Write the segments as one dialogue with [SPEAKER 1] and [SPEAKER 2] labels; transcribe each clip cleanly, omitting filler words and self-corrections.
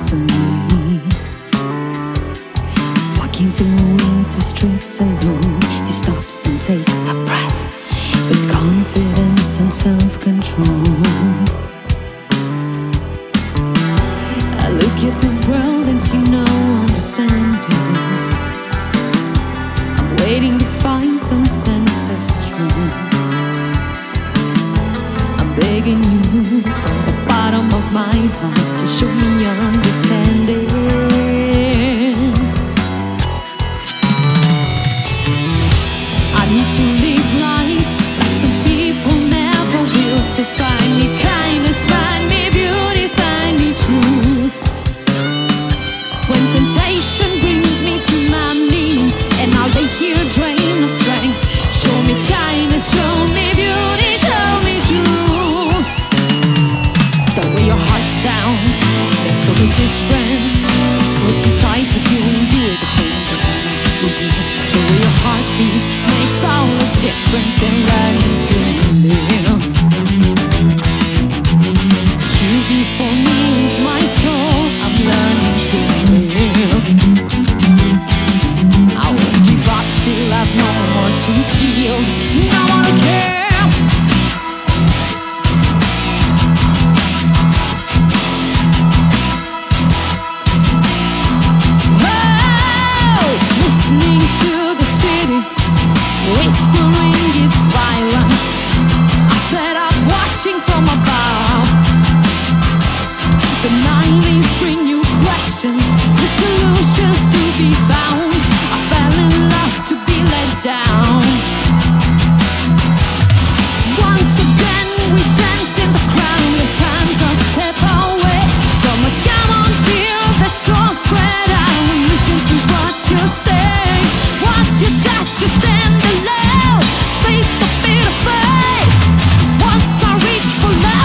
[SPEAKER 1] easily. Walking through winter streets alone, he stops and takes a breath with confidence and self-control. I look at the world and see no understanding. I'm waiting to find some sense of strength. I'm begging you from the bottom of my heart to show me understanding. I need to live life like some people never will. So find me kindness, find me beauty, find me truth. When temptation brings me to my knees and I'll lay here drained of strength, show me kindness, show me beauty, show me truth. The way your heart sounds makes all the difference. It's what decides if you will do the thing. The way your heart beats makes all the difference in learning to live. You before me is my soul, I'm learning to live. I won't give up till I've no more to give. No one to care. Listening to the city whispering its violence, I set up watching from above. The 90s bring you questions, the solutions to be found. I fell in love to be let down. Once again we dance in the crowd. At times I step away from a common fear that's all spread out. We listen to what you say. Once you touch, you stand alone. Face the bitter fate. Once I reached for love.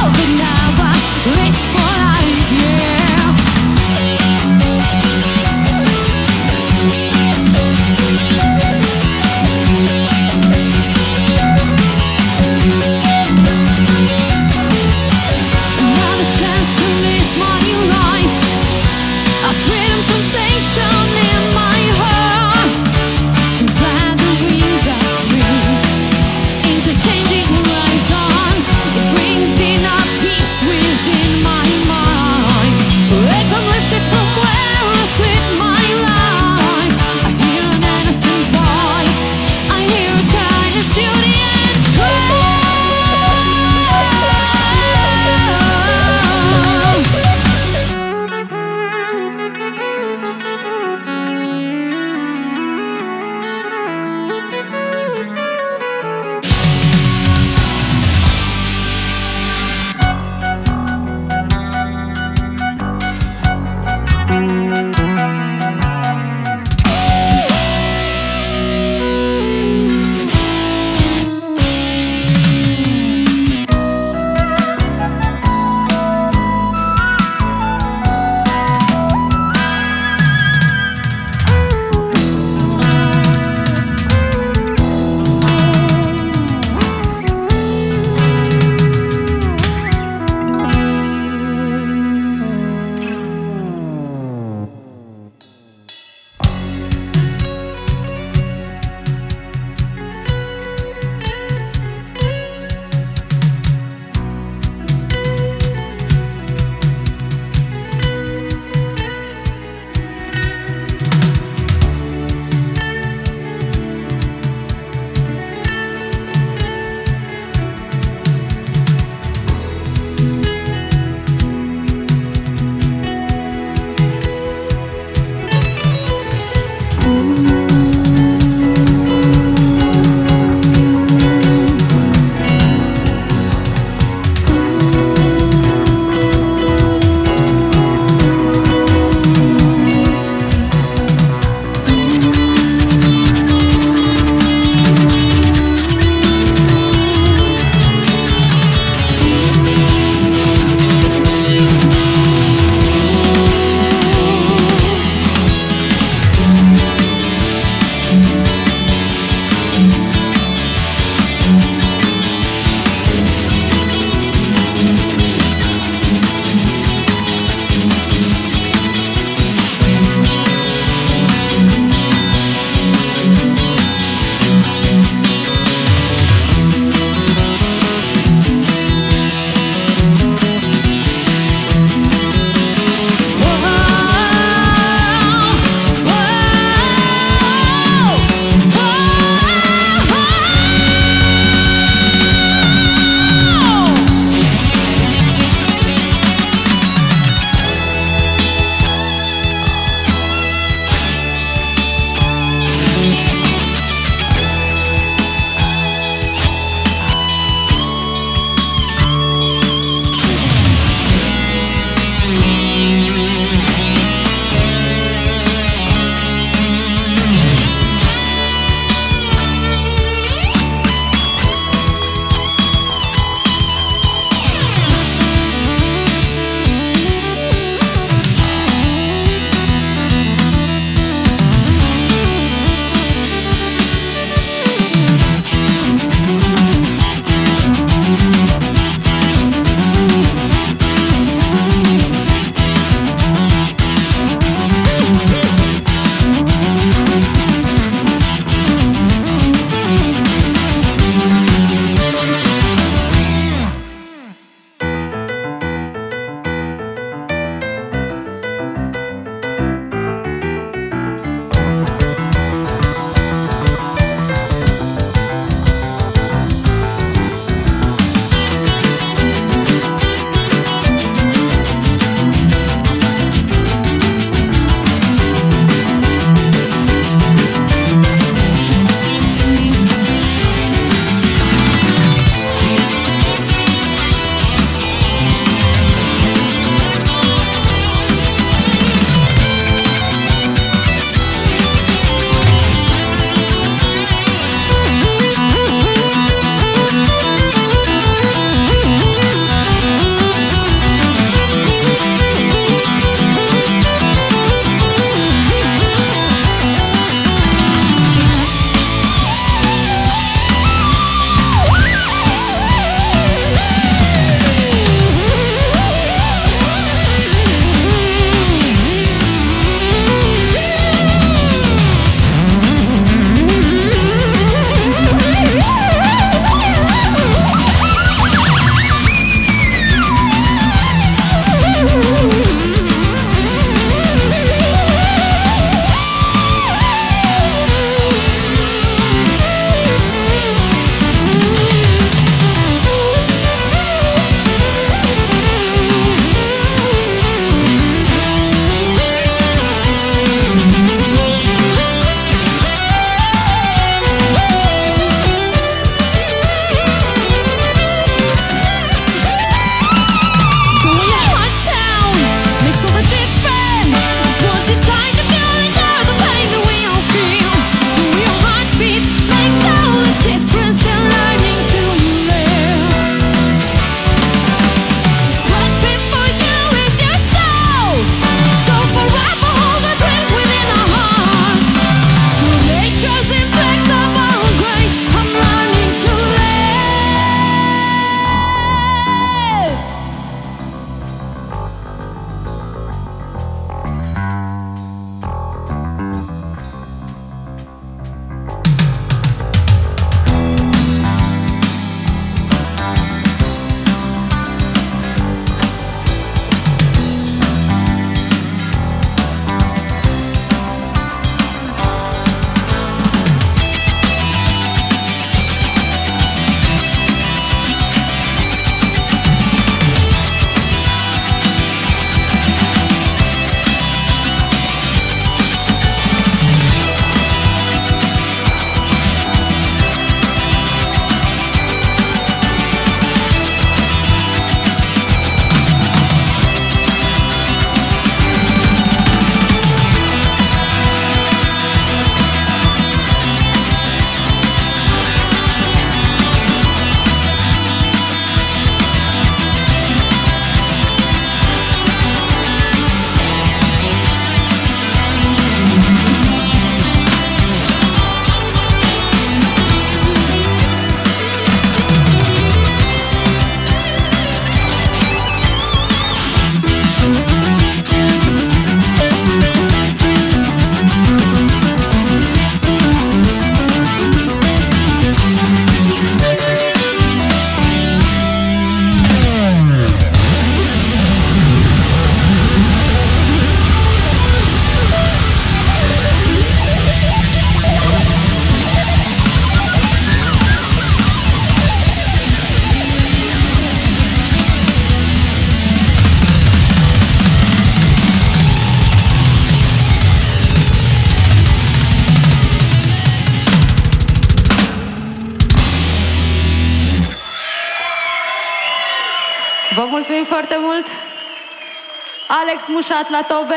[SPEAKER 1] Vă mulțumim foarte mult! Alex Musat la tobe,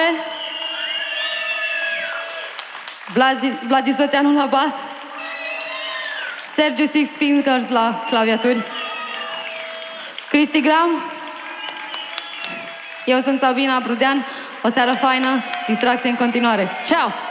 [SPEAKER 1] Vlady Sateanu la bas, Sergiu Six Fingers la claviaturi, Cristi Gram, eu sunt Sabina Abrudian, o seară faină, distracție în continuare. Ciao!